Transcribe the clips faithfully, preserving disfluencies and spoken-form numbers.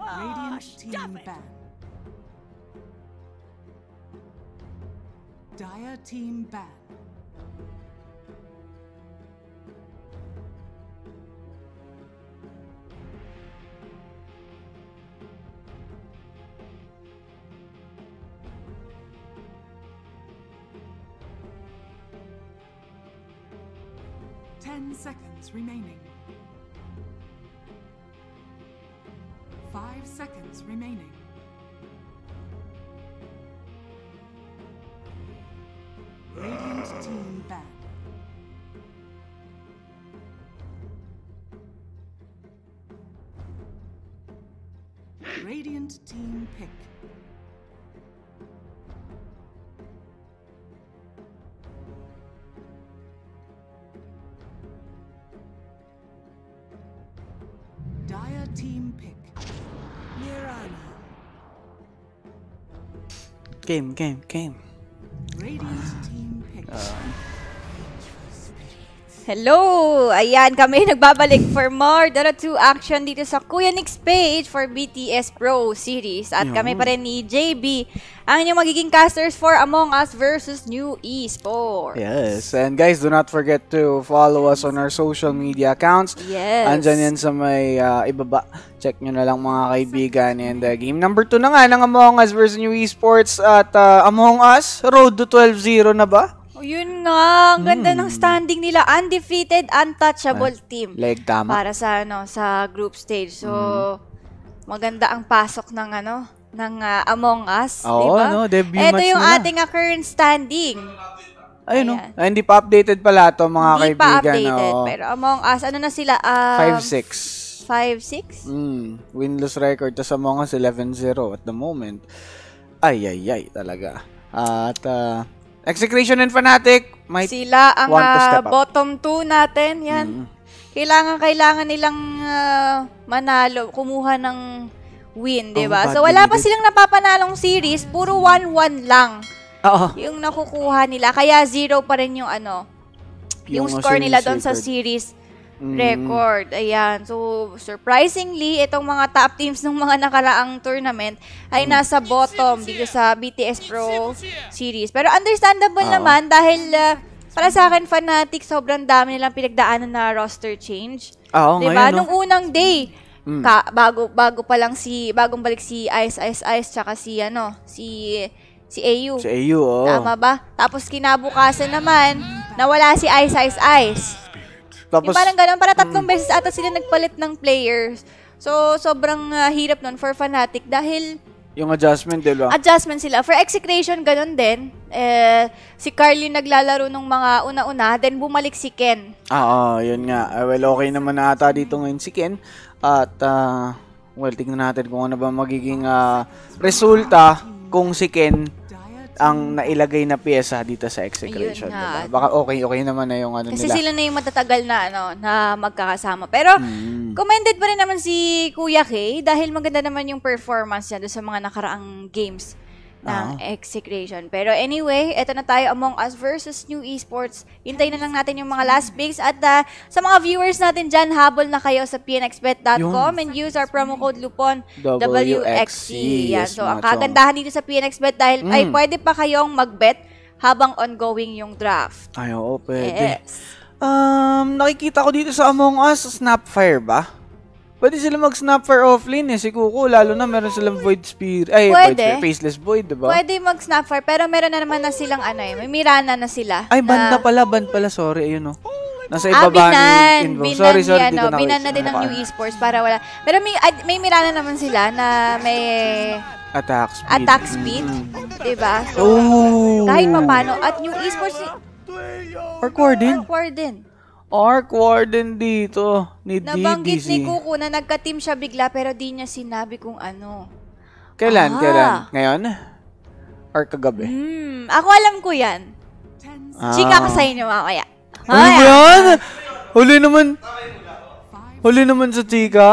Radiant team ban. Dire team ban. Ten seconds remaining. Five seconds remaining. Radiant team ban. Radiant team pick. Dire team pick. Mirana. Game, game, game. Radiant team pick. Hello! Ayan, kami nagbabalik for more Dota two action dito sa Kuya Nick's page for B T S Pro Series. At kami pa rin ni J B, ang inyong magiging casters for Among Us versus New Esports. Yes, and guys, do not forget to follow us on our social media accounts. Yes. Andyan yan sa may uh, ibaba. Check nyo na lang mga kaibigan. And uh, game number two na nga ng Among Us versus New Esports. At uh, Among Us, road to twelve zero na ba? O, yun nga, ang ganda Hmm. ng standing nila. Undefeated, untouchable team. Leg tama. Para sa ano, sa group stage. So, maganda ang pasok ng ano, ng uh, Among Us, Oo, di ba? no, debut Ito match yung nila. ating uh, current standing. Ayun no. Ayan. Ah, hindi pa updated pala to mga Hindi kaibigan. pa updated, oo. pero Among Us, ano na sila? Um, five six. five six? Mm, win-loss record. Tas Among Us eleven zero at the moment. Ay, ay, ay, talaga. At, uh, Execration and Fnatic might Sila ang want to uh, step up. bottom two natin. Yan. Mm. Kailangan, kailangan nilang uh, manalo, kumuha ng win, di ba? Oh, So, wala pa bad silang napapanalong series. Puro one one lang Oo. yung nakukuha nila. Kaya zero pa rin yung ano, yung, Yung score series nila doon sa record. series Mm. record. Ayan. So, surprisingly, itong mga top teams ng mga nakaraang tournament ay nasa bottom dito sa B T S Pro Series. Pero understandable Oo. naman dahil uh, para sa akin, Fnatic, sobrang dami nilang pinagdaanan na roster change. Oo, Diba? ngayon, no? Nung unang day, Mm. ka, bago bago pa lang si bagong balik si Ice Ice Ice tsaka si ano, si si A U. Sa A U, oo. Tama ba? Tapos kinabukasan naman, nawala si Ice Ice Ice. Tapos, Yung parang ganun, para tatlong beses ata sila nagpalit ng players. So, sobrang uh, hirap nun for Fnatic dahil yung adjustment, di ba? adjustment sila. For Execration, ganun din. Eh, si Carl yung naglalaro nung mga una-una, then bumalik si Ken. Oo, yun nga. Uh, well, okay naman na ata dito ngayon si Ken. At, uh, well, tignan natin kung ano ba magiging uh, resulta kung si Ken ang nailagay na pyesa dito sa Execration. Ayun nga. Diba? Baka okay, okay naman na yung ano Kasi nila. sila na yung matatagal na, ano, na magkakasama. Pero, Mm. commended pa rin naman si Kuya Kay dahil maganda naman yung performance niya doon sa mga nakaraang games ng Ah. Execration. Pero anyway, eto na tayo Among Us versus New Esports. Hintayin na lang natin yung mga last picks. At uh, sa mga viewers natin dyan, habol na kayo sa p n x bet dot com and use our promo code Lupon W X C. Yan. Yes, So, ang mga chong. kagandahan dito sa p n x bet dahil Mm. ay pwede pa kayong mag-bet habang ongoing yung draft. Ay, oo, pwede. Yes. Um, nakikita ko dito sa Among Us, Snapfire ba? Pwede sila mag-Snapfire offline eh. Si Kuko, lalo na meron silang Void Spirit. Ay, Pwede. Void Spirit, Faceless Void, diba? Pwede mag-Snapfire, pero meron na naman na silang ano eh, may Mirana na sila. Ay, banda na, pala, band pala. Sorry, ayun o. Nasa Ah, ibaba binan. ni Invo. Binan Sorry, sorry, yan, dito no? na. Binan na din ng New Esports para wala. Pero may, ad- may Mirana naman sila na may Attack speed. attack speed. Mm. Diba? So, Oh! kahit papano. At New Esports, Arc Warden. Arc din. Arc Warden dito. Ni Nabanggit D D C. ni Kuko na nagka-team siya bigla pero di niya sinabi kung ano. Kailan, Ah. kailan? Ngayon? Or kagabi? Hmm, ako alam ko yan. Ah. Chika ko sa inyo mamaya. Ano ba yan? Huli naman. Huli naman sa chika.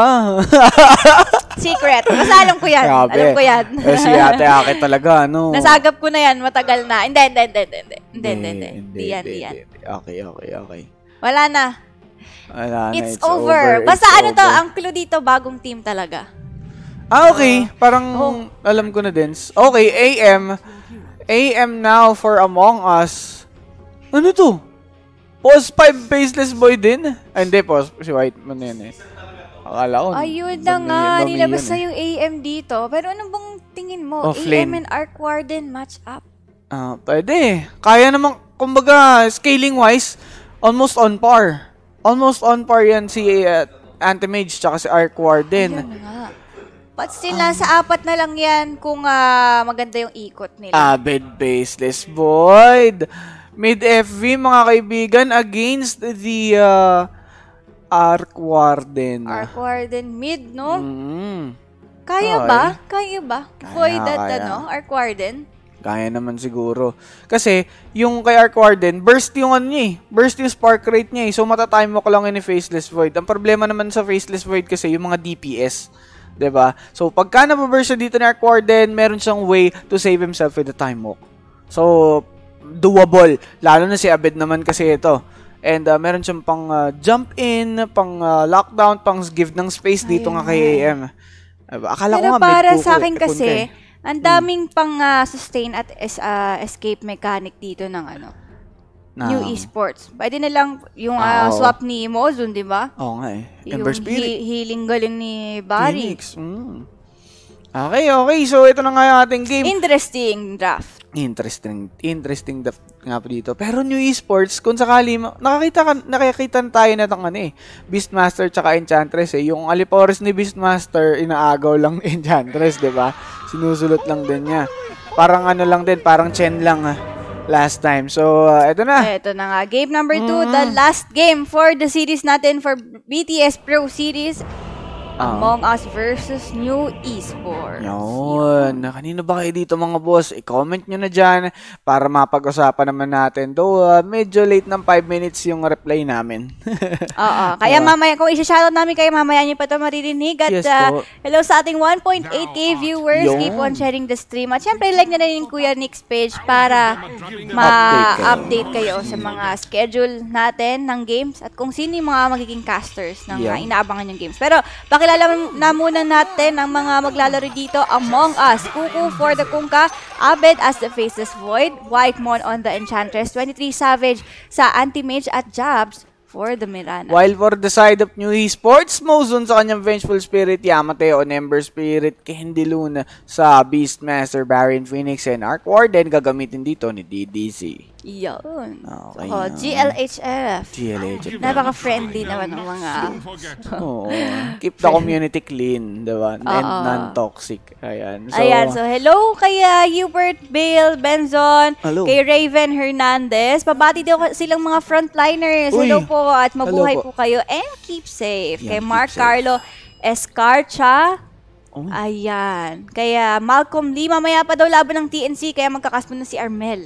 Secret. Basta alam ko yan. Grabe. Alam ko yan. Eh, si Ate Ake talaga, ano? Nasagap ko na yan, matagal na. Hindi, hindi, hindi, hindi, hindi, hindi, hindi, hindi, hindi, yan, hindi yan. Okay, okay, okay. Wala na. Wala na, It's, over. Basta It's ano to, over. ang clue dito, bagong team talaga. Ah, okay. Parang Oh. alam ko na din. Okay, A M. A M now for Among Us. Ano to? Pause five Faceless Boy din? Ah, hindi, pause. Si White man yan eh. Akala ko. Ayun na Bami- nga, Bami nilabas yan na eh. yung A M dito. Pero ano bang tingin mo? Offlane. A M and Arc Warden match up? Ah, pwede. Kaya namang, kumbaga, scaling-wise, almost on par. Almost on par yan si uh, Anti-Mage tsaka si Arc Warden. Ayun nga. But still, nasa apat na lang yan kung ah, maganda yung ikot nila. Abed Baseless Void. Mid F V, mga kaibigan, against the uh, Arc Warden. Arc Warden mid, no? Mm. Kaya Okay. ba? Kaya ba? Kaya, Void at kaya. ano, Arc Warden? Kaya naman siguro. Kasi, yung kay Arc Warden, burst yung ano niya eh. Burst yung spark rate niya eh. So, matatime mo ko lang yun ni Faceless Void. Ang problema naman sa Faceless Void kasi, yung mga D P S. 'Di ba? So, pagka napaburst siya dito ni Arc Warden, meron siyang way to save himself with the time walk. So, doable. Lalo na si Abed naman kasi ito. And uh, meron siyang pang uh, jump in, pang uh, lockdown, pang give ng space dito Ayun nga kay A M. Diba? Akala Pero ko nga para mid-kuko sa akin eh, kasi, punta eh. ang daming pang ah, sustain at es- ah, escape mechanic dito ng ano, Na- New Esports. Pwede na lang yung Ah, ah, oo. swap ni Mozun, di ba? Oo nga eh. Yung Ember Spirit. he- healing galing ni Barry. Phoenix. Mm. Okay, okay. So, ito na nga yung ating game. Interesting draft. Interesting. Interesting the, nga po dito. Pero New Esports, kung sakali, ma- nakakita, ka, nakakita tayo na itong ano eh, Beastmaster tsaka Enchantress eh. Yung Alipores ni Beastmaster, inaagaw lang ni Enchantress, di ba? Sinusulot lang din niya. Parang ano lang din, parang Chen lang ah, last time. So, uh, ito na. Ito na nga. Game number two, Mm. the last game for the series natin for B T S Pro Series. Ah. Among Us versus New Esports. Yun. Kanino ba kayo dito mga boss? I-comment nyo na dyan para mapag-usapan naman natin. Though, uh, medyo late ng five minutes yung reply namin. Oo. Kaya mamaya, kung isa-shoutout namin kayo, mamaya nyo pa ito maririnig. At Yes uh, po. hello sa ating one point eight K viewers. Yun. Keep on sharing the stream. At syempre, like na rin yung Kuya Nick's page para Update kayo. ma-update kayo sa mga schedule natin ng games at kung sino yung mga magiging casters ng Yeah. uh, inaabangan yung games. Pero, pakilala na muna natin ang mga maglalaro dito. Among Us, Kuku for the Kungka, Abed as the Faceless Void, Whitemon on the Enchantress, twenty-three Savage sa Anti-Mage at Jabs for the Mirana. While for the side of New Esports, Mozun sa kanyang Vengeful Spirit, Yamate on Ember Spirit, Candy Luna sa Beastmaster, Baron Phoenix, and Arc Warden, gagamitin dito ni D D C. Yun. Okay. Oh, G L H F. G L H. Napaka-friendly naman ng mga... Oo. Keep the community clean, diba? And Oo. non-toxic. Ayan. So, Ayan, so hello kay uh, Hubert Bale Benzon, Hello. kay Raven Hernandez. Pabati daw silang mga frontliners. Uy. Hello po at mabuhay Hello po. po. kayo and keep safe. Yan, kay keep Mark safe. Carlo Escarcha. Oh. Ayan. Kaya Malcolm Lee, mamaya pa daw laban ng T N C kaya magkakasmo na si Armel.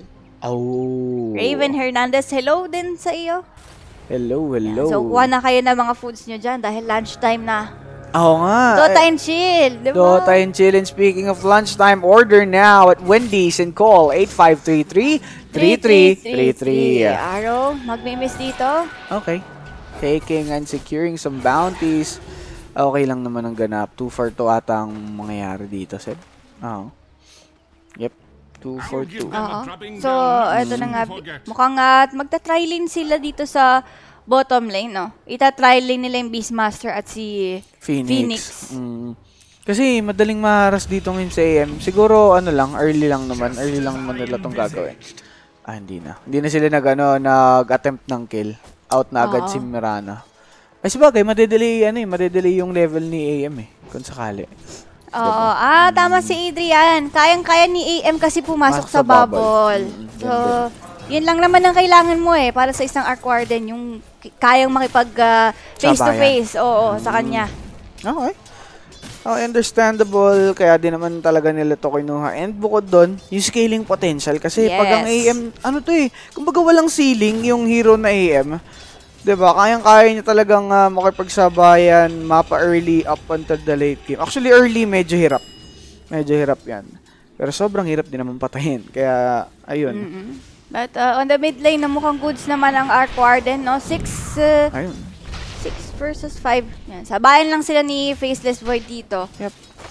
Oh. Raven Hernandez, hello din sa iyo. Hello, hello. So, kuha na kayo ng mga foods nyo dyan dahil lunchtime na. Oo nga. Dota Eh, and chill, di ba? Dota and chill. And speaking of lunchtime, order now at Wendy's and call eight five three three, three three three three. Araw, magmi-miss dito. Okay. Taking and securing some bounties. Okay lang naman ang ganap. two for two ata ang mangyayari dito, Seb. Oo. Yep. two for two. Oo. So, eto na nga. Mukhang uh, magta-try lane sila dito sa bottom lane, no? Ita-try lane nila yung Beastmaster at si Phoenix. Phoenix. Mm. Kasi madaling maharas dito ngayon sa A M. Siguro ano lang, early lang naman. Early lang naman nila itong gagawin. Ah, hindi na. Hindi na sila nag, ano, nag-attempt ng kill. Out na agad Oo. si Mirana. Ay, sabagay, madedelay, ano eh, madedelay yung level ni A M eh. Kung sakali. Oo. Ah, tama si Adrian. Kayang-kaya ni A M kasi pumasok Masok sa sa bubble. bubble. Mm, So, yun lang naman ang kailangan mo eh para sa isang Arc Warden. Yung k- kayang makipag uh, face-to-face. Oo, sa kanya. Okay. Oh, understandable. Kaya din naman talaga nila to kinuha. And bukod doon, yung scaling potential. Kasi pag ang A Yes. M, ano to eh, kumbaga walang ceiling yung hero na A M. Diba? Kayang-kaya niya talagang uh, makipagsabayan, mapa early up until the late game. Actually, early medyo hirap. Medyo hirap yan. Pero sobrang hirap din naman patayin. Kaya, ayun. Mm-mm. But uh, on the mid lane, na mukhang goods naman ang Arc Warden, no? Six, uh, Ayun. six versus five. Yan. Sabayan lang sila ni Faceless Void dito. Yep.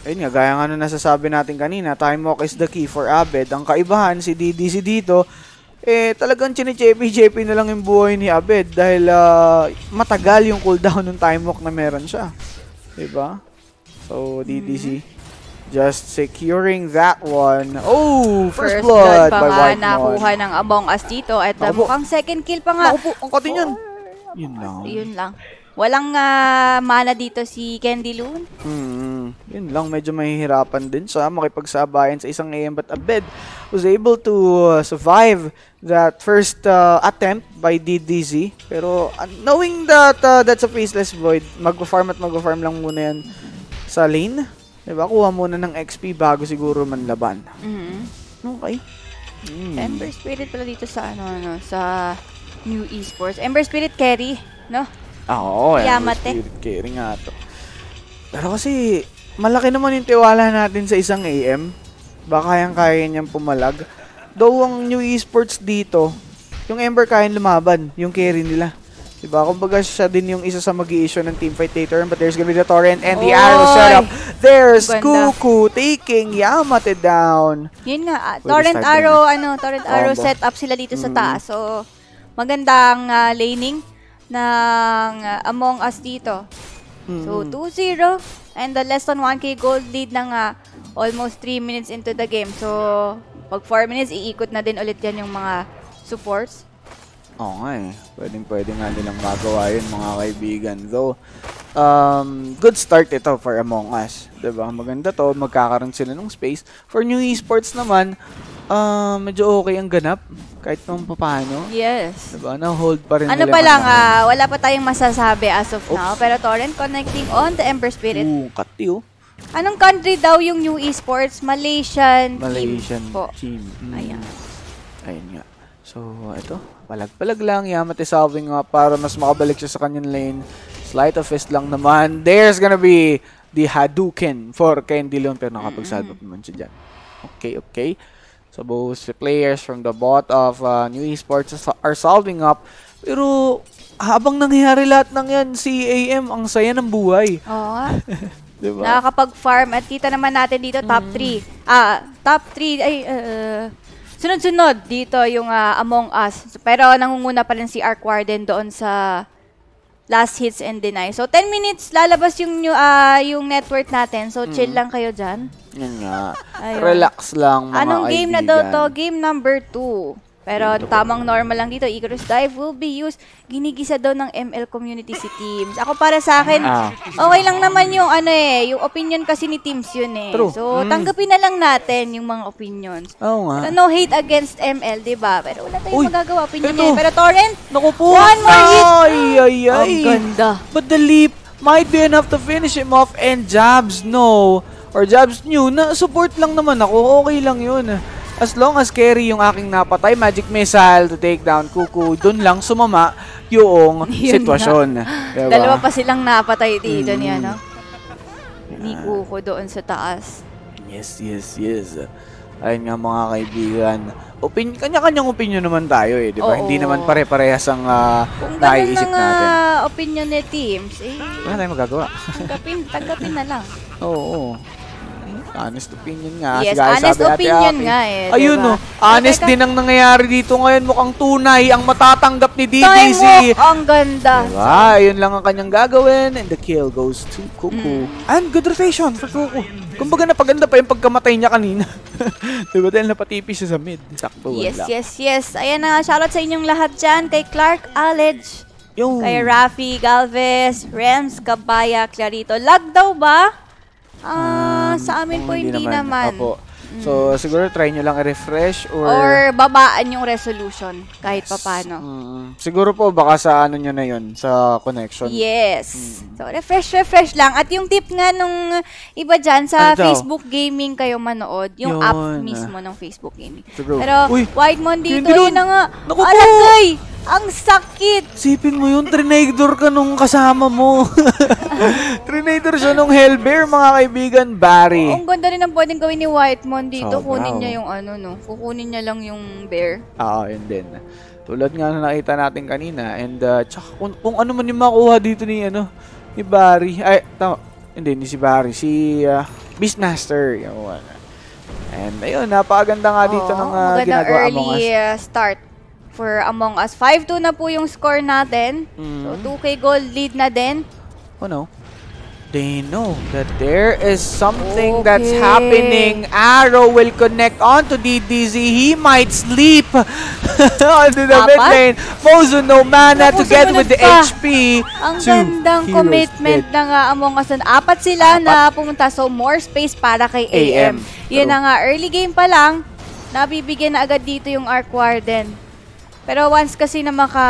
ayun nga, gaya nga nung nasasabi natin kanina, time walk is the key for Abed. Ang kaibahan, si D D C dito, eh talagang chine-chepi-chepi na lang yung buhay ni Abed dahil uh, matagal yung cooldown ng time walk na meron siya. Diba? So, D D C, just securing that one. Oh, first, First blood, blood pa by nga Whitemon. nakuha ng Among Us dito. At uh, Naku po. mukhang second kill pa nga. Ako po, ang katin yan. Yun lang. Yun lang. Walang ah, mana dito si Candy Loon. Hmm, yun lang, medyo mahihirapan din siya makipagsabayan sa isang A M, but Abed was able to uh, survive that first uh, attempt by D D Z. Pero uh, knowing that uh, that's a faceless void, mag-farm at mag-farm lang muna yan sa lane. Diba? Kuha muna ng X P bago siguro manlaban. Mhm. Okay. Mm. Ember Spirit pala dito sa ano, ano sa New Esports. Ember Spirit carry, no? Ah, oo, eh. Yamate. Spirit carry nga to. Pero kasi, malaki naman yung tiwala natin sa isang A M. Baka kayang-kaya niyang pumalag. Though ang New Esports dito, yung Ember kayang lumaban, yung carry nila. Diba? Kumbaga siya din yung isa sa mag-i-issue ng teamfight later. But there's gonna be the Torrent and the Oy! arrow setup. There's Ganda. Kuku taking Yamate down. Yun nga, ah, Pwede Torrent start Arrow, ano, Torrent Arrow Combo. setup sila dito sa Mm. taas. So, magandang ah, laning ng ah, Among Us dito. So, Mm. two zero and the less than one K gold lead na nga almost three minutes into the game. So, pag four minutes, iikot na din ulit yan yung mga supports. Oo nga eh. Pwedeng pwede nga nilang magawa yun mga kaibigan. Though, um, good start ito for Among Us. Diba? Maganda to. Magkakaroon sila ng space. For New Esports naman, uh, medyo okay ang ganap. Kahit nung paano. Yes. Diba? Na-hold pa rin Ano nila pa lang, yung ah, wala pa tayong masasabi as of Oops. now. Pero Torrent connecting on the Ember Spirit. Oo, kati oh. Anong country daw yung New Esports? Malaysian, Malaysian team po. team. Mm. Ayan. Ayun nga. So, ito. Palag-palag lang. Yamate solving nga para mas makabalik siya sa kanyang lane. Sleight of fist lang naman. There's gonna be the Hadouken for Candy Leon. Pero nakapag-salve up naman siya dyan. Okay, okay. So, both the players from the bot of uh, New Esports are solving up. Pero, habang nangyayari lahat ng yan, si A M, ang saya ng buhay. Oo nga. Diba? Nakakapag-farm at kita naman natin dito top three. Ah, top three ay uh, sunod-sunod dito yung ah, Among Us. So, pero nangunguna pa rin si Arc Warden doon sa last hits and deny. So ten minutes lalabas yung new, ah, yung network natin. So chill lang kayo diyan. Yan nga. Ayun. Relax lang mga Anong game na kaibigan. daw to? Game number two. Pero tamang normal lang dito. Icarus Dive will be used. Ginigisa daw ng M L community si Teams. Ako para sa akin, Ah. okay lang naman yung ano eh, yung opinion kasi ni Teams yun eh. True. So, Mm. tanggapin na lang natin yung mga opinions. Oo nga. Pero no hate against M L, di ba? Pero wala tayong Uy, magagawa. Opinion ito. niya. Pero Torrent, Naku po. One more hit. Ay, ay, ay. ang ganda. But the leap might be enough to finish him off and Jabs no. Or Jabs knew na support lang naman ako. Okay lang yun. As long as carry yung aking napatay, Magic Missile to take down Kuku, dun lang sumama yung Yun sitwasyon. Diba? Dalawa pa silang napatay dito Mm. ni ano. Ni Kuko doon sa taas. Yes, yes, yes. Ayun nga mga kaibigan. Opin kanya-kanyang opinion naman tayo eh, di ba? Oo. Hindi naman pare-parehas ang uh, Kung ganun naiisip ang natin. ah, opinion ni Teams, eh, Wala tayong magagawa. tanggapin, tanggapin na lang. Oo. oo. Honest opinion nga. Yes, Sigaya honest sabi Ate opinion Aki. nga eh, Ayun diba? no. Honest Teka, din ang nangyayari dito ngayon. Mukhang tunay ang matatanggap ni D D Time C. walk, ang ganda. Diba? Ayun lang ang kanyang gagawin. And the kill goes to Kuku. And good rotation for Kuku. Kumbaga napaganda pa yung pagkamatay niya kanina. Diba? Dahil napatipis siya sa mid. Sakto Yes, wala. yes, yes. Ayan na nga, shoutout sa inyong lahat dyan. Kay Clark Alledge, Yung... kay Rafi Galvez, Rems Cabaya, Clarito. Lag daw ba? Ah, sa amin oh, po hindi naman. Opo. So, siguro try nyo lang i-refresh or... Or babaan yung resolution kahit papano. Mm, siguro po baka sa ano nyo na yun, sa connection. Yes. So, refresh, refresh lang. At yung tip nga nung iba dyan, sa Ano daw? Facebook Gaming kayo manood. Yung app Yun. mismo ng Facebook Gaming. Siguro. Pero, Uy, Whitemon dito, hindi yun nun. na nga. Naku po! Alagay! Ang sakit! Sipin mo yun, trinador ka nung kasama mo. Trinador siya nung Hellbear, mga kaibigan, Barry. Ang ganda rin ang pwedeng gawin ni Whitemon dito. Sobra, Kunin oh. niya yung ano, no? Kukunin niya lang yung bear. Oo, yun din. Tulad nga na nakita natin kanina. And, uh, tsaka kung, kung ano man yung makuha dito ni, ano, ni Barry. Ay, tama. Hindi, ni si Barry. Si, uh, Beastmaster. Yun. And ayun, napakaganda nga dito Oo, ng uh, magandang ginagawa Among Us. early uh, start for Among Us. five two na po yung score natin. Mm. So, two K gold lead na din. Oh no. They know that there is something Okay. that's happening. Arrow will connect onto D D Z. He might sleep onto the Apat? mid lane. Mozo no mana Naku, together sumunod with the pa. H P. Ang Two gandang heroes commitment dead. ng uh, Among Us. Apat sila Apat. na pumunta. So, more space para kay A M. A M. Yun True. na nga, early game pa lang, nabibigyan na agad dito yung Arc Warden. Pero once kasi na maka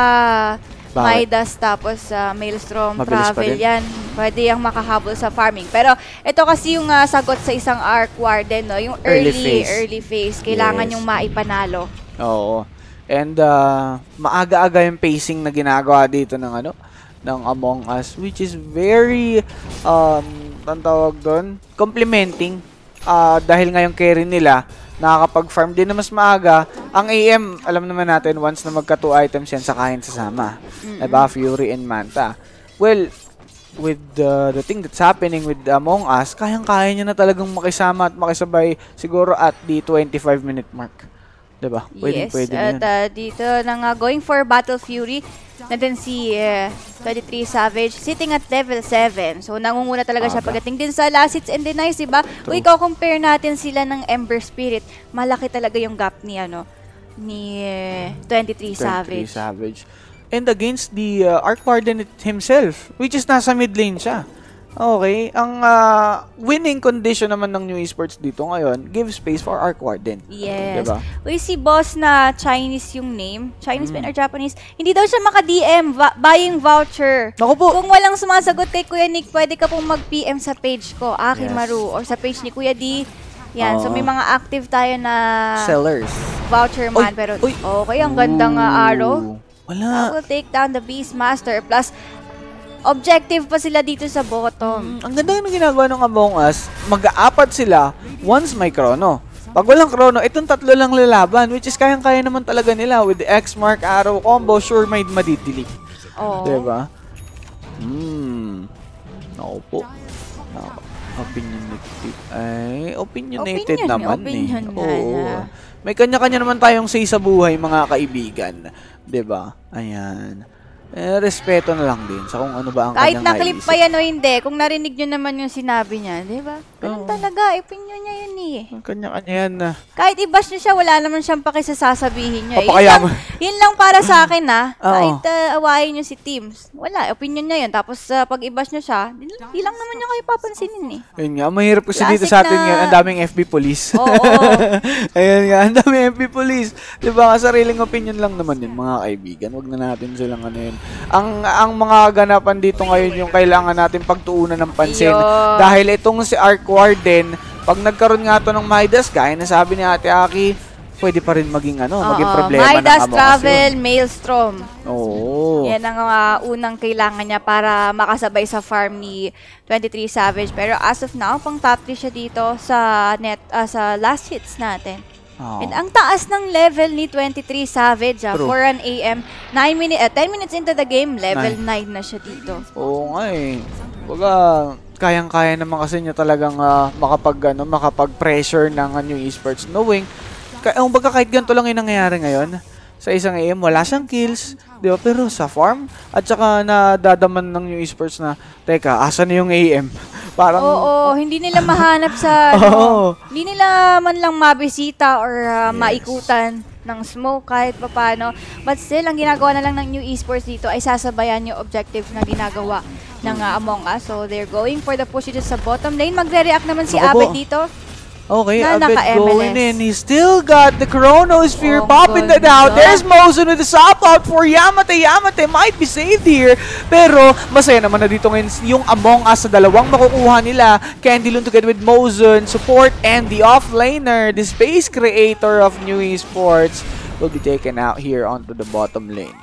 Bakit? Midas tapos uh, Maelstrom Mabilis pa Travel din. yan, pwede yung makahabol sa farming. Pero ito kasi yung uh, sagot sa isang Arc Warden, no? Yung Early early, phase. early phase. Kailangan Yes. yung maipanalo. Oo. And uh, maaga-aga yung pacing na ginagawa dito ng ano ng Among Us, which is very um ang tawag doon, complementing uh, dahil nga yung carry nila nakakapag-farm din na mas maaga. Ang A M, alam naman natin, once na magka two items yan, sakahin sasama. Mm-mm. Diba? Fury and Manta. Well, with uh, the thing that's happening with Among Us, kayang-kaya niya na talagang makisama at makisabay siguro at the twenty-five minute mark. Diba? Pwede, Yes, pwede na at yun. uh, dito na nga, going for Battle Fury, nandun si uh, twenty-three Savage sitting at level seven. So, nangunguna talaga siya Aga. pagdating din sa last hits and denies, diba? Kung True. ikaw compare natin sila ng Ember Spirit, malaki talaga yung gap ni, ano, ni uh, twenty-three twenty-three Savage. Savage. And against the uh, Arc Warden himself, which is nasa mid lane siya. Okay, ang uh, winning condition naman ng New Esports dito ngayon, give space for Arc Warden. Yes. Diba? Uy, si boss na Chinese yung name, Chinese Mm. man or Japanese, hindi daw siya maka-D M, va- buying voucher. Naku po! Kung walang sumasagot kay Kuya Nick, pwede ka pong mag-P M sa page ko, Aki Yes. Maru, or sa page ni Kuya D. Yan, so Oo. may mga active tayo na Sellers. voucher man. Oy, Pero oy. okay, ang gandang uh, arrow. Ooh, I Wala. will take down the Beastmaster. Plus, objective pa sila dito sa bottom. Mm, ang ganda yung ginagawa ng Among Us, mag-aapat sila once may chrono. Pag walang chrono, itong tatlo lang lalaban, which is kayang-kaya naman talaga nila with the X-Mark, Arrow, combo, sure may madidilig. Oo. Diba? Hmm. Ako po. Ako. Opinionated. Ay, opinionated Opinion, naman opinion eh. nga Oo. na. May kanya-kanya naman tayong say sa buhay, mga kaibigan. Diba? Ayan. Eh, respeto na lang din sa kung ano ba ang Kahit kanyang naklip naisip. pa yan o hindi, kung narinig nyo naman yung sinabi niya, di ba? Ganun Oo. talaga, opinion niya yun eh. Ang kanya-kanya yan na. Kahit i-bash nyo siya, wala naman siyang pakisasasabihin nyo. Eh. Yun, lang, Papakayaman. yun lang para sa akin ha. Oo. Kahit uh, awayin nyo si Teams, wala, opinion niya yun. Tapos uh, pag i-bash nyo siya, di, di lang naman niya kayo papansinin eh. Yun nga, mahirap kasi dito Classic sa atin na- ngayon, ang daming F B police. Oo, oo. Ayan nga, ang daming F B police. Diba nga, sariling opinion lang naman yun, mga kaibigan. Huwag na natin silang ano yun. Ang, ang mga ganapan dito ngayon yung kailangan natin pagtuunan ng pansin. Yun. Dahil itong si Arc Warden, pag nagkaroon nga to ng Midas, gaya na sabi ni Ate Aki, pwede pa rin maging ano, maging Oo. problema Midas, ng Among Us Travel, yun. Maelstrom. Oo. Yan ang uh, unang kailangan niya para makasabay sa farm ni twenty-three Savage. Pero as of now, pang top three siya dito sa net uh, sa last hits natin. Oo. And ang taas ng level ni twenty-three Savage ah, True. for an A M. nine minutes, uh, ten minutes into the game, level nine na siya dito. Oo nga eh. Baga, kayang-kaya naman kasi niya talagang ah, makapag, ano, makapag-pressure ng uh, New Esports. Knowing, ka um, baga kahit ganito lang yung nangyayari ngayon, sa isang A M, wala siyang kills, di ba? Pero sa farm, at saka nadadaman ng New Esports na, teka, asa na yung A M? Parang, Oo, hindi nila mahanap sa, Oo. ano, hindi nila man lang mabisita or uh, Yes. maikutan ng smoke kahit papano. But still, ang ginagawa na lang ng New Esports dito ay sasabayan yung objective na ginagawa ng uh, Among Us. So, they're going for the push dito sa bottom lane. Magre-react naman si Naku po. Abed dito. okay, na Abed naka-M L S. going in. He still got the Chronosphere Oh, popping that ganda. out. There's Mozen with the swap out for Yamate. Yamate might be saved here. Pero, masaya naman na dito ngayon yung Among Us sa dalawang makukuha nila. Candylune together with Mozen, support, and the offlaner, the space creator of New Esports, will be taken out here onto the bottom lane.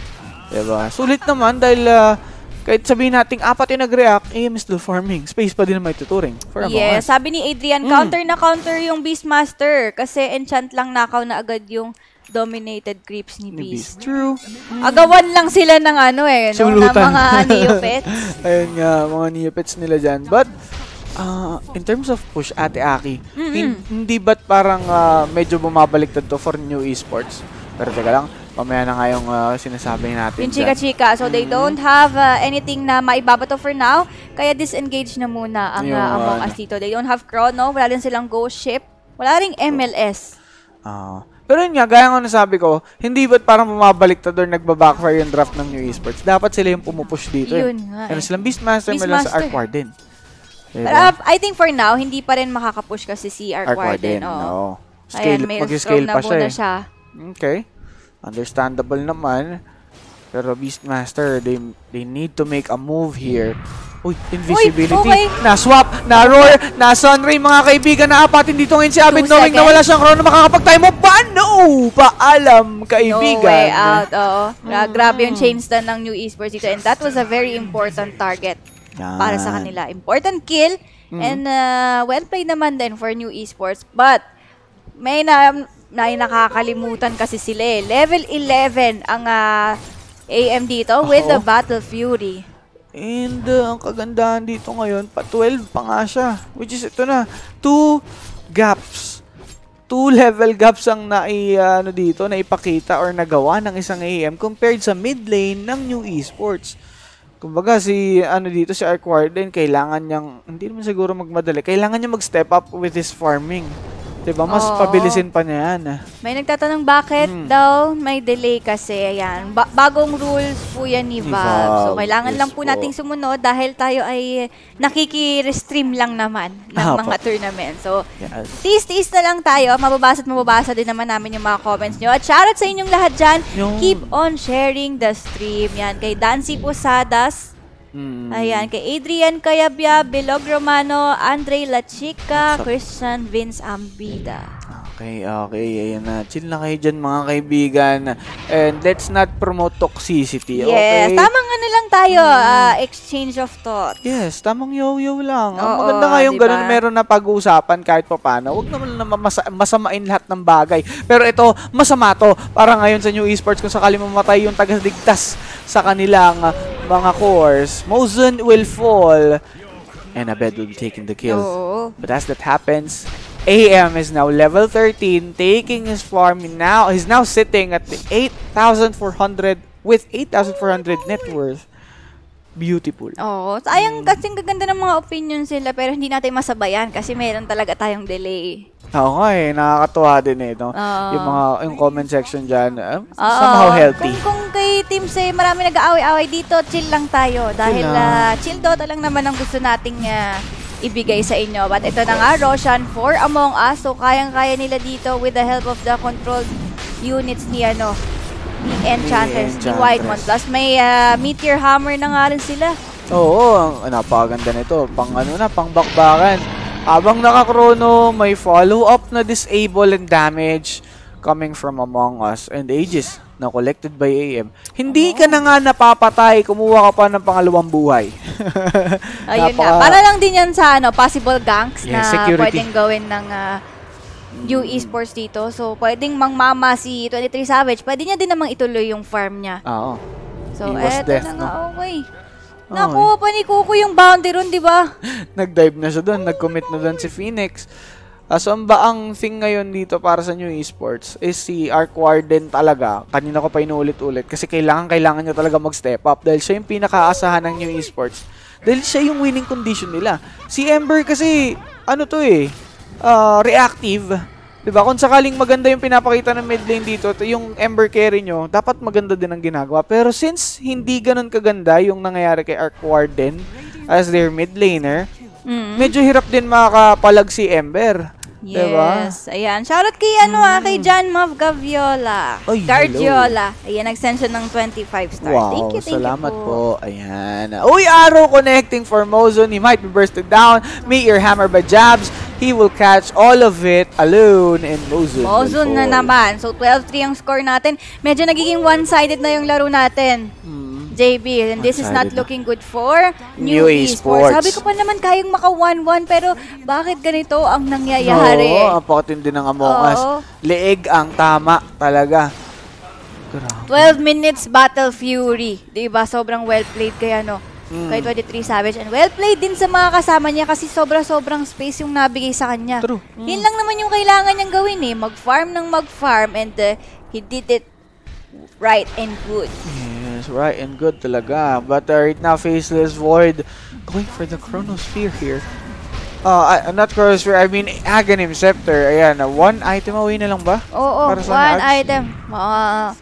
Diba? Sulit naman dahil uh, kahit sabihin nating apat yung nag-react, A M is still farming. Space pa din na may tuturing for Among Yes, Us. sabi ni Adrian, Mm. counter na counter yung Beastmaster kasi enchant lang nakaw na agad yung dominated creeps ni Ni Beast. Beast. True. Agawan lang sila ng ano eh, no, ng Sulutan. mga Neopets. Ayun nga, mga Neopets nila dyan. But, Ah, in terms of push, Ate Aki, hin- hindi ba't parang ah, medyo bumabaliktad to for new esports? Pero teka lang, mamaya na nga yung ah, sinasabi natin Yung dyan. chika-chika. So, they don't have uh, anything na maibabato for now. Kaya disengage na muna ang Yung, uh, Among ano. Us dito. They don't have Chrono. Wala din silang Ghost Ship. Wala ring M L S. Ah. Pero yun nga, gaya nga nasabi ko, hindi ba't parang bumabaliktad or nagbabackfire yung draft ng new esports? Dapat sila yung pumupush dito. eh. Yun nga Meron eh. silang Beastmaster, meron sa Beastmaster. Arc Warden. Diba? Pero uh, I think for now, hindi pa rin makakapush kasi si Arc, Arc Warden. Warden, oo. no. Ayan, Scale, may mag-scale na pa siya muna eh. siya. Okay. Understandable naman. Pero Beastmaster, they they need to make a move here. Uy, invisibility. okay. Na-swap, na-roar, na-sunray, mga kaibigan, na-apatin dito ngayon si Abid, Two knowing na seconds. wala siyang chrono, makakapag-time mo pa? No! Paalam, kaibigan. No way out, oo. Gra- Grabe yung chain stun ng New Esports dito. And that was a very important target Yan. para sa kanila. Important kill. Mhm. And uh, well played naman din for New Esports. But, may na, na nakakalimutan kasi sila eh. Level eleven ang uh, A M dito with Oo. the Battle Fury. And uh, ang kagandahan dito ngayon, pa twelve pa nga siya. Which is ito na, two gaps. Two level gaps ang nai, uh, ano dito, naipakita or nagawa ng isang A M compared sa mid lane ng New Esports. Kumbaga si ano dito si Arc Warden, kailangan niyang hindi naman siguro magmadali. Kailangan niya mag-step up with his farming. 'Di ba? Mas Oo. pabilisin pa niya 'yan. May nagtatanong bakit Hmm. daw may delay kasi. Ayan, ba- bagong rules po yan ni Ni Valve. So, Valve, kailangan yes lang po po. nating sumunod dahil tayo ay nakiki-restream lang naman ng Ah, mga po. tournament. So, Yes. tiis-tiis na lang tayo. Mababasa at mababasa din naman namin yung mga comments nyo. At shoutout sa inyong lahat dyan. Yung- Keep on sharing the stream. Yan, kay Dancy Posadas. Mm. Ayan, kay Adrian Cayabia, Bilog Romano, Andre Lachica, Sa- Christian Vince Ambida. Okay, okay. Ayan na. Chill na kayo dyan, mga kaibigan. And let's not promote toxicity, Yes, okay? tamang ano lang tayo, ah, exchange of thought. Yes, tamang yo-yo lang. Ang Oo, maganda nga yung diba? ganun, meron na pag-uusapan kahit pa paano. Huwag naman na masa- masamain lahat ng bagay. Pero ito, masama to. Para ngayon sa New Esports, kung sakali mamatay yung tagaligtas sa kanilang uh, mga cores, Mozen will fall and Abed will be taking the kills. Oo. But as that happens, A M is now level thirteen, taking his farm now. He's now sitting at the eight thousand four hundred with eight thousand four hundred net worth. Beautiful. Oo, sayang kasing gaganda ng mga opinion sila pero hindi natin masabayan kasi meron talaga tayong delay. Oo nga eh, nakakatuwa din eh, no? Oo. Yung mga, yung comment section dyan, uh, Oo. somehow healthy. Kung, kung kay Team Say marami nag-aaway-aaway dito, chill lang tayo. Dahil lang. ah, chill Dota lang naman ang gusto nating ah, ibigay sa inyo. But ito na nga, Roshan for Among Us. So, kayang-kaya nila dito with the help of the controlled units ni ano, ni Enchantress, ni Enchantress. Whitemon. Plus, may ah, Meteor Hammer na nga rin sila. Oo, ang napakaganda nito. Pang ano na, pang bakbakan. Habang nakakrono, may follow-up na disable and damage coming from Among Us and Aegis na collected by A M. Hindi ka na nga napapatay, kumuha ka pa ng pangalawang buhay. Ayun Napaka- nga. Para lang din yan sa ano, possible ganks Yeah, na security. pwedeng gawin ng ah, New Esports dito. So, pwedeng mangmama si twenty-three Savage. Pwede niya din namang ituloy yung farm niya. Oo. So, He was eto death, na no? nga, okay. Okay. Nakuha pa ni Kuko yung boundary ron, di ba? Nag-dive na siya doon, nag-commit na doon si Phoenix. Uh, so, ang ba ang thing ngayon dito para sa New Esports is si Arc Warden talaga. Kanina ko pa inuulit-ulit kasi kailangan-kailangan niya talaga mag-step up dahil siya yung pinakaasahan ng New Esports. Dahil siya yung winning condition nila. Si Ember kasi, ano to eh, uh, reactive. Diba? Kung sakaling maganda yung pinapakita ng mid lane dito, yung Ember carry nyo, dapat maganda din ang ginagawa. Pero since hindi ganun kaganda yung nangyayari kay Arc Warden as their mid laner, Mm. medyo hirap din makapalag si Ember. Diba? Yes. Ayan. Shoutout kay ano ah, kay John Mav Gaviola. Ay, Guardiola. Ayan, nag-send siya ng twenty-five stars. Wow, thank you, thank salamat you po. Ayan. Uy, arrow connecting for Mozon. He might be bursted down. Meteor hammer by Jabs. He will catch all of it alone and Mozon. will Mozun na fall. naman. So, twelve three ang score natin. Medyo nagiging one-sided na yung laro natin. Hmm. J B, and this is not One-sided na. looking good for New New Esports. Esports. Sabi ko pa naman kayang maka one one, pero bakit ganito ang nangyayari? Oo, ang pakatindi ng Among Us. Oo. Leeg ang tama talaga. Grabe. twelve minutes Battle Fury. Diba? Sobrang well played kaya no. Mm. kay twenty-three Savage. And well played din sa mga kasama niya kasi sobra-sobrang space yung nabigay sa kanya. True. Yun lang naman yung kailangan niyang gawin eh. Mag-farm ng mag-farm and uh, he did it right and good. Yes, right and good talaga. But uh, right now, Faceless Void going for the Chronosphere here. Uh, uh, not Chronosphere, I mean Aghanim Scepter. Ayan, uh, one item away na lang ba? Oo, Para sa one Nags? item. Mga,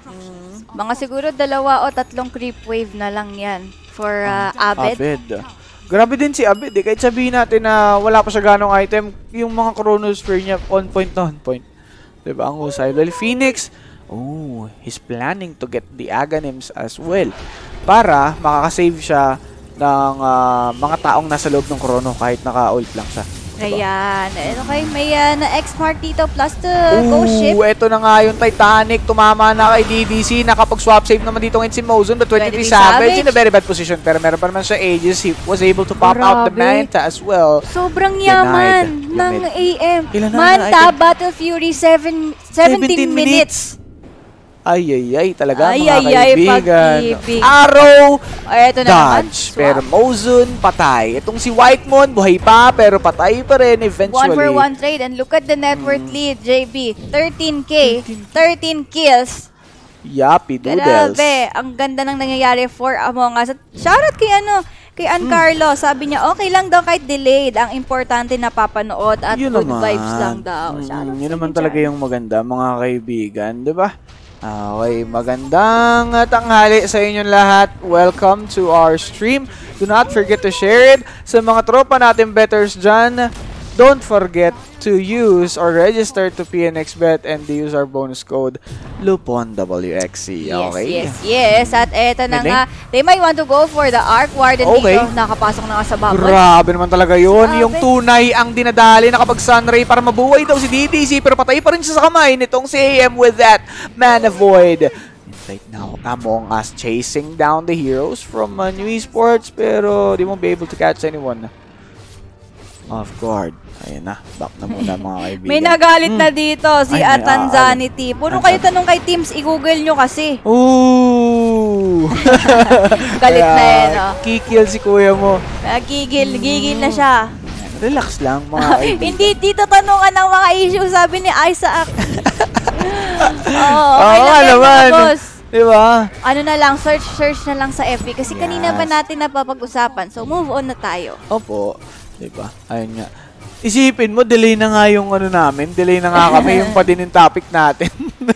mga siguro dalawa o tatlong creep wave na lang yan for uh, Abed. Abed. Grabe din si Abed eh. Kahit sabihin natin na wala pa siya ganong item, yung mga Chronosphere niya on point na on point. Diba? Ang husay. Well, Phoenix, oh, he's planning to get the Aghanims as well. Para makakasave siya ng uh, mga taong nasa loob ng Chrono kahit naka-ult lang siya. Ayan. Okay, may uh, na-X-Mark dito plus the Ghost Ship. Ooh, eto na nga yung Titanic. Tumama na kay D D C. Nakapag-swap save naman dito ngayon si Mozun. But twenty-three Savage in a very bad position. Pero meron pa naman siya Aegis. He was able to pop out the Grabe. Manta as well. Sobrang Denied. yaman ng Lamid. A M. Ilan na Manta, ang item? Battle Fury, seven, seventeen minutes. Ay, ay, ay. Talaga, Ay, mga ay, ay, kaibigan. pag-ibig. Arrow, Ay, ito na naman. dodge. Swap. Pero Mozun, patay. Itong si Whitemon, buhay pa, pero patay pa rin eventually. One for one trade. And look at the net worth lead, J B. thirteen K, thirteen kills. Yappy doodles. Grabe, ang ganda ng nangyayari for Among Us. At shoutout kay ano, kay Ann Carlo. Sabi niya, okay lang daw kahit delayed. Ang importante na papanood at Yun good naman. vibes lang daw. Mm, Shoutout yun sa naman inyo talaga dyan. yung maganda, mga kaibigan, di ba? Okay, magandang tanghali sa inyong lahat. Welcome to our stream. Do not forget to share it sa mga tropa natin betters dyan. Don't forget to use or register to P N X Bet and use our bonus code Lupon W X C. Yes, Okay? yes, yes. At eto na Galing. nga, they might want to go for the Arc Warden Okay. dito. Nakapasok na nga sa bubble. Grabe naman talaga yun. Grabe. Yung tunay ang dinadali na kapag Sunray para mabuhay daw si D D C pero patay pa rin siya sa kamay nitong si A M with that Mana Void. Right now, Among Us chasing down the heroes from uh, New Esports pero they won't be able to catch anyone. Off guard. Ayun na, back na muna mga kaibigan. May nagalit na dito, si Ay, may Atanzanity. Puro kayo tanong kay Teams, i-google nyo kasi. Ooh! Galit na Kaya, yan, oh. Kikil si kuya mo. Gigil, gigil na siya. Relax lang mga kaibigan. Hindi dito tanungan ng mga issue, sabi ni Isaac. Oo, Oo okay nga lang yan, naman. mga boss. Diba? Ano na lang, search, search na lang sa F B. Kasi kanina pa Yes. natin napapag-usapan. So, move on na tayo. Opo. Diba? Ayun nga. Isipin mo, delay na nga yung ano namin. Delay na nga kami yung pa din yung topic natin.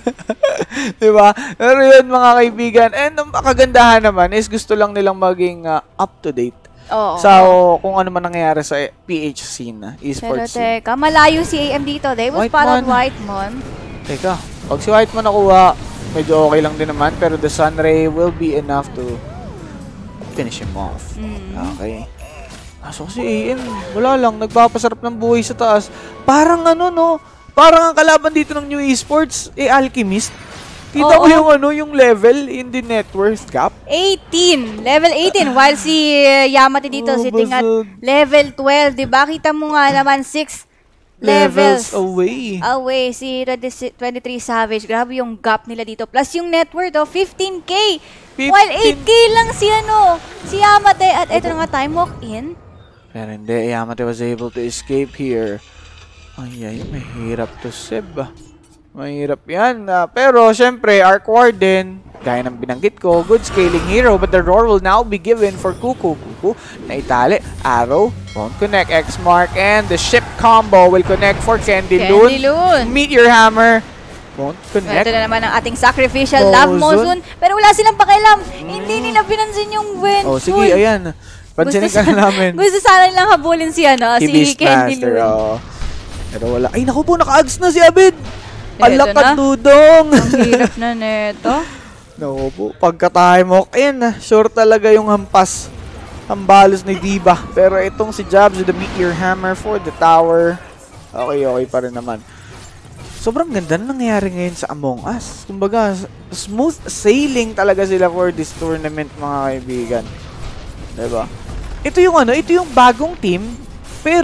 Diba? Pero yun mga kaibigan. And ang kagandahan naman is gusto lang nilang maging uh, up-to-date. Oo. So, kung ano man nangyayari sa P H scene, uh, Pero esports scene. teka, malayo si A M dito. They will spot out Whitemon. Whitemon. Teka, pag si Whitemon nakuha, medyo okay lang din naman. Pero the Sunray will be enough to finish him off. Mm. Okay. Kaso si A M, wala lang, nagpapasarap ng buhay sa taas. Parang ano, no? Parang ang kalaban dito ng New Esports, eh, Alchemist. Kita Oo. ko yung ano, yung level in the net worth gap. eighteen. Level eighteen. While si uh, Yamate dito Oh, sitting at busog. level twelve. Diba? Kita mo nga naman six Levels levels. away. Away. Si twenty-three Savage. Grabe yung gap nila dito. Plus yung net worth of fifteen K. While eight K lang si ano, si Yamate. At eto na nga, time walk in. Pero hindi, Yamate was able to escape here. Ay, ay, mahirap to save. Mahirap yan. Uh, pero, syempre, Arc Warden, gaya ng binanggit ko, good scaling hero, but the roar will now be given for Kuku. Kuku na itali. Arrow, won't connect. X-Mark, and the ship combo will connect for Candy Loon. Candy Loon. Meteor Hammer, won't connect. Ito na naman ang ating sacrificial love Mozun. Mozun. Pero wala silang pakialam. Hindi nila pinansin yung win. Oh, sige, ayan. Pansinin ka na namin. Gusto sana nilang habulin si, ano, si Candy Beastmaster, Loon. oh. Pero wala. Ay, naku po, naka-ags na si Abid. Eto Alak na. at dudong. Ang hirap na neto. Naku po, pagka-time walk in, sure talaga yung hampas. Hambalos ni Diva. Pero itong si Jabs with the Meteor Hammer for the tower. Okay, okay pa rin naman. Sobrang ganda na nangyayari ngayon sa Among Us. Kumbaga, smooth sailing talaga sila for this tournament, mga kaibigan. Diba? Ito yung ano, ito yung bagong team, pero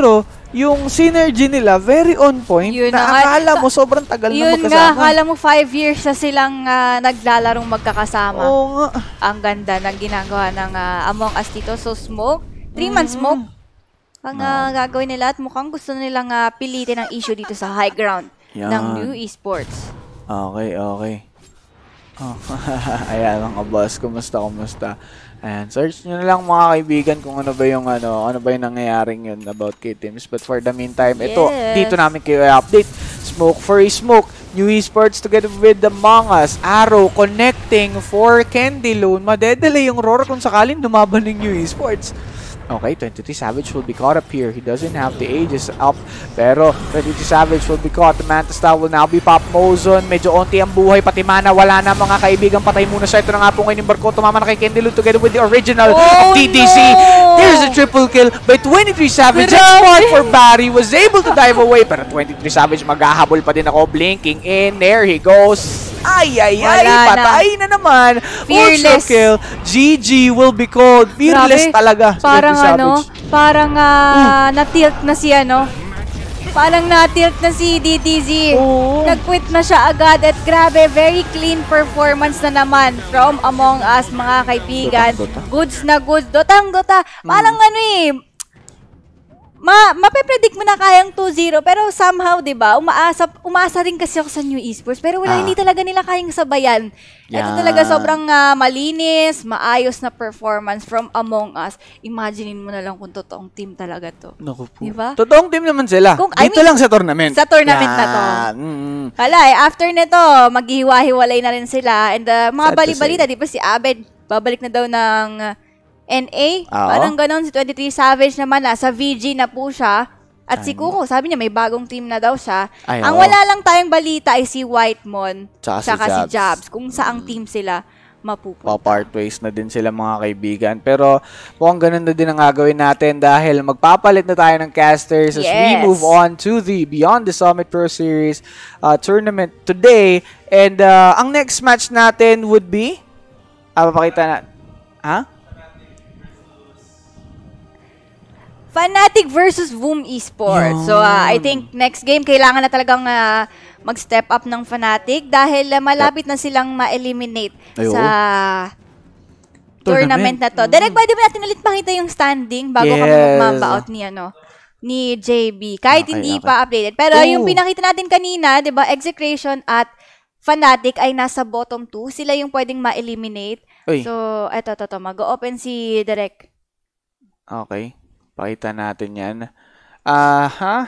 yung synergy nila, very on point. Yun na na nga. akala mo, sobrang tagal na Yun nga, magkasama. akala mo five years na silang ah, naglalarong magkakasama. Oo nga. Ang ganda ng ginagawa ng ah, Among Us dito. So, Smoke, three-man Smoke. Ang ah, gagawin nila at mukhang gusto nilang ah, pilitin ang issue dito sa high ground Yan. ng New Esports. Okay, okay. Oh. Ayan mga boss, kumusta, kumusta? Ayan, search nyo na lang mga kaibigan kung ano ba yung ano, ano ba yung nangyayaring yun about K-Teams. But for the meantime, ito, Yes. dito namin kayo i-update. Smoke for a Smoke, New Esports together with Among Us, Arrow connecting for Candy Loan. Madedele yung Roar kung sakaling lumaban ng New Esports. Okay, twenty-three Savage will be caught up here. He doesn't have the Aegis up. Pero twenty-three Savage will be caught. The Manta Star will now be Pop Mozon. Medyo onti ang buhay. Pati mana, wala na mga kaibigan. Patay muna siya. Ito na nga po ngayon yung barko. Tumama na kay Candy Loon together with the original Oh, of T T C. no! There's a triple kill by twenty-three Savage. And smart for Barry. Was able to dive away. Pero twenty-three Savage maghahabol pa din ako. Blinking in. There he goes. Ay, ay, ay. Wala na. Patay na naman. Fearless. Also kill. G G will be called. Fearless Grabe. talaga. si Parang twenty-three ano, Savage. parang ah, na-tilt na si ano. Parang na-tilt na si D T Z. Oo. Nag-quit na siya agad at grabe, very clean performance na naman from Among Us, mga kaibigan. Dotang Dota. Goods na goods. Dotang Dota. Parang Mm. ano eh, ma mape-predict mo na kayang two zero pero somehow 'di ba umaasa umaasa rin kasi ako sa New Esports pero wala Ah. hindi talaga nila kayang sabayan. Ito Yan. talaga sobrang ah, malinis, maayos na performance from Among Us. Imaginein mo na lang kung totoong team talaga 'to. Naku po. Diba? Totoong team naman sila. Kung- I Dito mean, lang sa tournament. sa tournament na to. Yan. Mm. Hala, eh, after nito, maghihiwa-hiwalay na rin sila and uh, mga Sad to bali-balita, 'di ba si Abed babalik na daw ng uh, N A? Oo. Parang ganon, si twenty-three Savage naman, nasa V G na po siya. At si Ay, Kuko, sabi niya may bagong team na daw siya. Ay, Ang oo. wala lang tayong balita ay si Whitemon Tsaka si tsaka si Jabs. Jabs. Kung saang team sila mapupunta. Pa-part ways na din sila mga kaibigan. Pero mukhang ganun na din ang gagawin natin dahil magpapalit na tayo ng casters as we Yes. move on to the Beyond the Summit Pro Series uh, tournament today. And uh, ang next match natin would be... Ah, papakita na... Ha? Fnatic versus Voom Esports. So, uh, I think next game, kailangan na talagang uh, mag-step up ng Fnatic dahil uh, malapit na silang ma-eliminate Ay, sa tournament, Tournament. na to. Direk, pwede ba natin ulit makita yung standing bago kami Yes. magmambaot ni, ano, ni J B? Kahit Okay, hindi okay. pa updated. Pero Oh. yung pinakita natin kanina, di ba, Execration at Fnatic ay nasa bottom two. Sila yung pwedeng ma-eliminate. Uy. So, eto, eto, eto. Mag-open si Direk. Okay. Pakita natin yan. Ah, ha?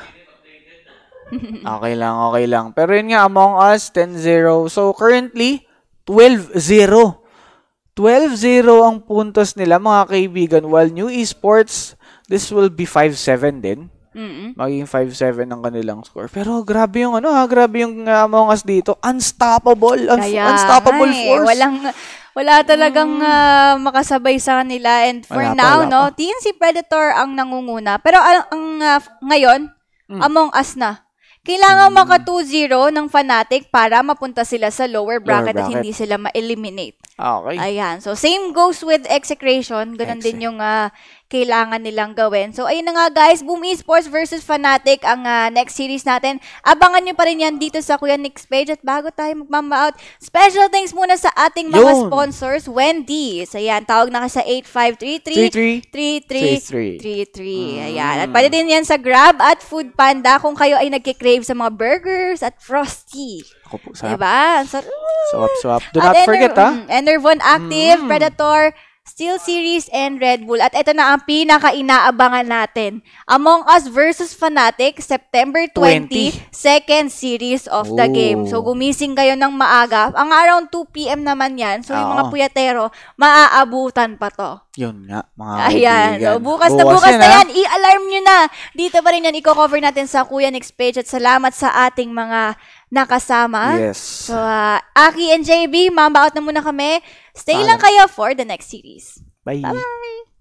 Okay lang, okay lang. Pero yun nga, Among Us, ten zero. So, currently, twelve zero. twelve zero ang puntos nila, mga kaibigan. While New Esports, this will be five seven din. Mm-mm. Magiging five seven ang kanilang score. Pero grabe yung ano ha, grabe yung uh, Among Us dito. Unstoppable. Un- Kaya unstoppable nga eh, force. Walang, wala talagang ah, makasabay sa kanila. And for Wala pa, now, wala no, pa. T N C Predator ang nangunguna. Pero ang, ang ah, ngayon, Hmm. Among Us na. Kailangan maka two zero ng Fnatic para mapunta sila sa lower bracket, at bracket. hindi sila ma-eliminate. Okay. Ayan. So, same goes with Execration. Ganun Exe. din yung ah, kailangan nilang gawin. So, ayun na nga guys. Boom Esports versus Fnatic ang ah, next series natin. Abangan nyo pa rin yan dito sa Kuya Nick's page. At bago tayo magmama-out, special thanks muna sa ating mga Yun. sponsors. Wendy's. Ayan. Tawag na ka sa eight five three three three three three three. three three. Ayan. At pwede din yan sa Grab at Food Panda kung kayo ay nagkikrave sa mga burgers at Frosty. Ako po, sarap. Diba? Ang sarap. Swap, swap. Do At not forget, ha? mm, Enervon Active, Mm. Predator, Steel Series, and Red Bull. At ito na ang pinaka-inaabangan natin. Among Us versus Fnatic, September twenty, second series of the Oh. game. So, gumising kayo ng maaga. Ang around two p m naman yan. So, yung mga Oo. puyatero, maaabutan pa to. Yun nga, mga Ayan. kaibigan. So, bukas na bukas na ha? yan. I-alarm nyo na. Dito pa rin yan. I-cover natin sa Kuya Nick's page. At salamat sa ating mga nakasama. Yes. So, uh, Aki and J B, mambaot na muna kami. Stay Paalam. lang kayo for the next series. Bye. Bye-bye!